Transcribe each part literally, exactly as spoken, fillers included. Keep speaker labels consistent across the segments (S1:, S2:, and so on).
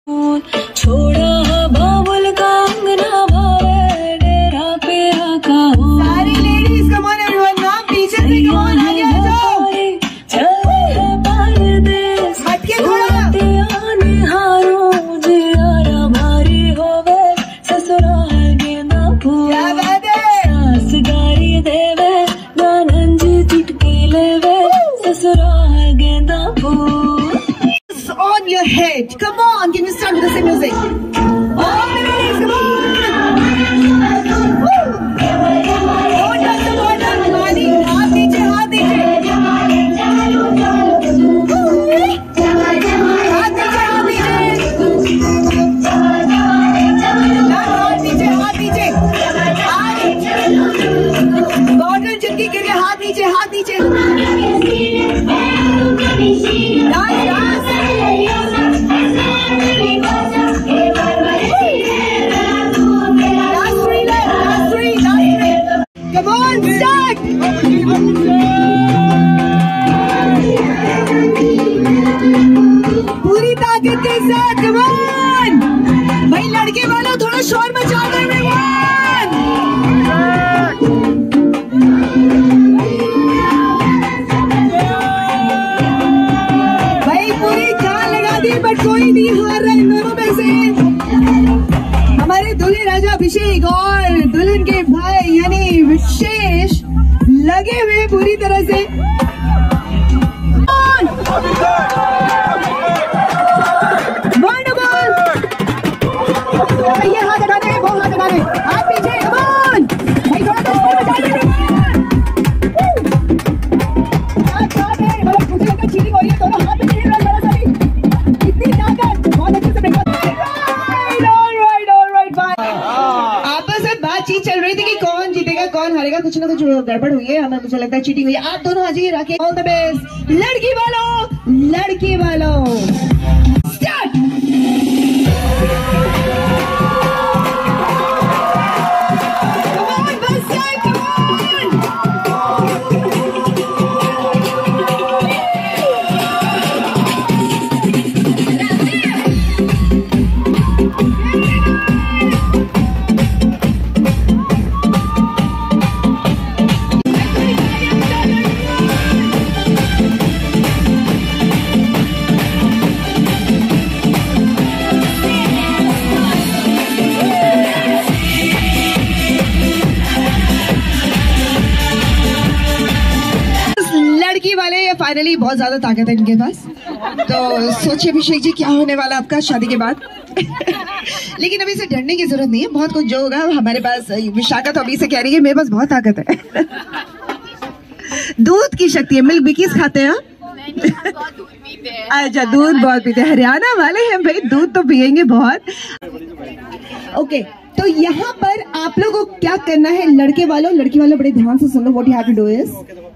S1: छोड़ा बाबुल का अंगना भावे डेरा पे आका हूँ।
S2: सारी लेडीज कम ऑन एवरीवन, नाम पीछे से कम ऑन आगे आ जाओ।
S1: चले है परदेस
S2: हटके थोड़ा
S1: निहारो जियारा भारी होवे ससुराल गेंदा फूल।
S2: क्या बात है।
S1: सास गारी देवे गानंजी चुटकी लेवे ससुराल गेंदा फूल।
S2: On your head, come on, can you start with the same music? All the ladies, come on! Woo! Hold on, hold on, Mani, हाथ नीचे, हाथ नीचे. Woo! हाथ नीचे, हाथ नीचे. हाथ नीचे, हाथ नीचे. बॉटल चिपकी गिर गया, हाथ नीचे, हाथ नीचे. Dance, dance. Come on, start! पूरी ताकत के साथ, come on! भाई लड़के वालों थोड़ा शोर मचा दो everyone! भाई पूरी जान लगा दी बट कोई नहीं हार रहा इन दोनों में से। हमारे दूल्हे राजा अभिषेक और दुल्हन के भाई यानी विशेष लगे हुए पूरी तरह से। वंडरफुल। ये हाथ हटाने, वो हाथ हटाने, हाथ पीछे, come on। भाई थोड़ा तो स्पीड में चलिए। हाथ हाथ है, मतलब मुझे लगता है चीटिंग हो रही है, दोनों हाथ में हिल रहा है जरा सा भी। इतनी ताकत, बहुत अच्छे से ब्रेक। आपस में बातचीत चल रही थी कि कौन जीतेगा कौन हारेगा, कुछ ना कुछ गड़बड़ हुई है, हमें मुझे लगता है चीटिंग हुई है। आप दोनों आ जाइए, राके ऑल द बेस्ट। लड़की वालों, लड़की वालों स्टार्ट। कम ऑन बस, कम ऑन। फाइनली बहुत ज्यादा ताकत है इनके पास, तो सोचिए अभिषेक जी क्या होने वाला आपका शादी के बाद। लेकिन अभी से डरने की जरूरत नहीं है, बहुत कुछ जो होगा हमारे पास। विशाखा तो अभी से कह रही है मेरे पास बहुत ताकत है। दूध की शक्ति है। मिल्क बिकीज खाते हैं? अच्छा, दूध बहुत पीते हैं। हरियाणा वाले हैं भाई, दूध तो पियेंगे बहुत। ओके, तो यहाँ पर आप लोगों को क्या करना है, लड़के वालों लड़की वालों बड़े ध्यान से सुन लो। What you have to do is,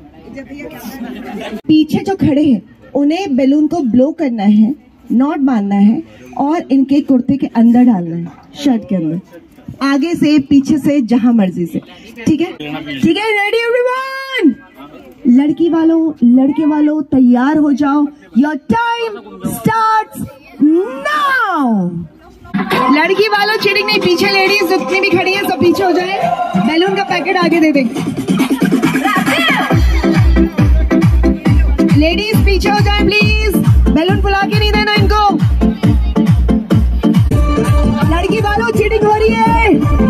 S2: पीछे जो खड़े हैं उन्हें बैलून को ब्लो करना है, नॉट बांधना है और इनके कुर्ते के अंदर डालना है, शर्ट के अंदर, आगे से पीछे से जहां मर्जी से। ठीक है, ठीक है, रेडी एवरीवन। लड़की वालों लड़के वालों तैयार हो जाओ, योर टाइम स्टार्ट्स नाउ। लड़की वालों चीटिंग नहीं, पीछे लेडीज जितनी भी खड़ी है सब पीछे हो जाए, बैलून का पैकेट आगे दे दे। लेडीज पीछे हो जाए प्लीज, बैलून फुला के नहीं देना इनको। लड़की वालों चीटिंग हो रही है।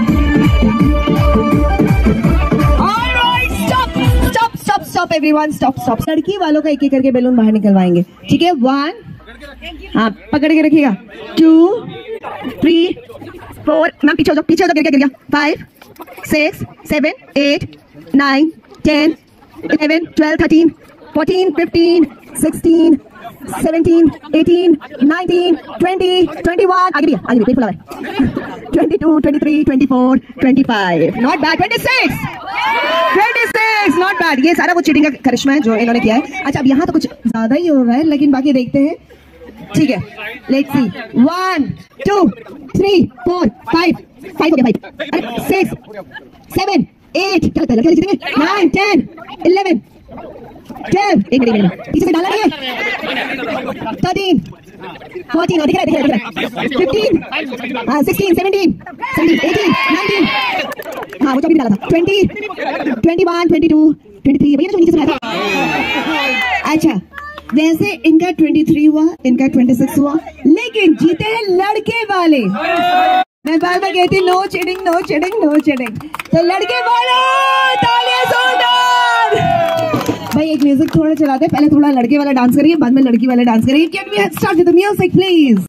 S2: Alright, stop stop stop stop everyone, stop stop. लड़की वालों का एक एक करके बैलून बाहर निकलवाएंगे, ठीक है। वन, हाँ पकड़ के रखिएगा। टू, थ्री, फोर, मैम पीछे हो जाओ, पीछे हो जाओ, गिर गया गिर गया। Five, six, seven, eight, nine, ten, eleven, twelve, thirteen, fourteen, fifteen, sixteen, seventeen, eighteen, nineteen, twenty, twenty-one, आगे भी आगे भी पेट फुला है। twenty-two, twenty-three, twenty-four, twenty-five, not bad, twenty-six, twenty-six, not bad। ये सारा वो चीटिंग का करिश्मा है जो इन्होंने किया है। अच्छा, अब यहाँ तो कुछ ज्यादा ही हो रहा है, लेकिन बाकी देखते हैं। ठीक है, let's see. One, two, three, four, five, five हो गया, फाइव, सिक्स, सेवन, एट, क्या लगता है लड़के जीतेंगे? नाइन, टेन, इलेवन, ट्वेल्व, एक मिनट, एक मिनट, पीछे से डाला नहीं है, थर्टीन, फोर्टीन, दिख रहा है, दिख रहा है, फिफ्टीन, हाँ, sixteen, seventeen, seventeen, eighteen, nineteen, हाँ वो चौबीस डाला था, twenty, twenty one, twenty two, twenty three, भैया जो नीचे सुनाया था। अच्छा, वैसे इनका ट्वेंटी थ्री हुआ, इनका ट्वेंटी सिक्स हुआ, लेकिन जीते हैं लड़के वाले। मैं बार बार कहती no cheating, no cheating, no cheating. तो लड़के वाले तालियां जोरदार। भाई एक म्यूजिक थोड़ा चलाते हैं, पहले थोड़ा लड़के वाला डांस करिए, बाद में लड़की वाला डांस करिए। Can we start with the music please?